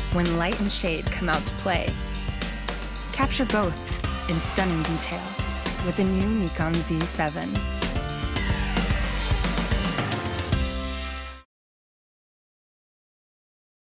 when light and shade come out to play. Capture both in stunning detail with the new Nikon Z7.